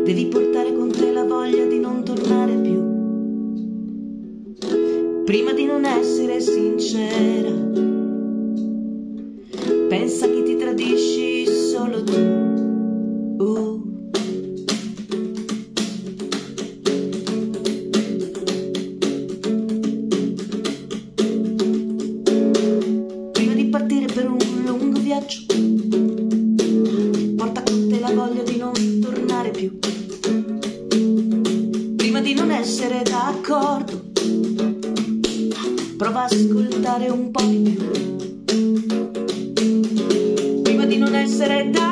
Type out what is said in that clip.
Devi portare con te la voglia di non tornare più, prima di non essere sincera. Pensa che ti tradisci solo tu. Prima di partire per un lungo viaggio, porta con te la voglia di non tornare più, prima di non essere d'accordo. Prova a ascoltare un po' di più, prima di non essere d'accordo.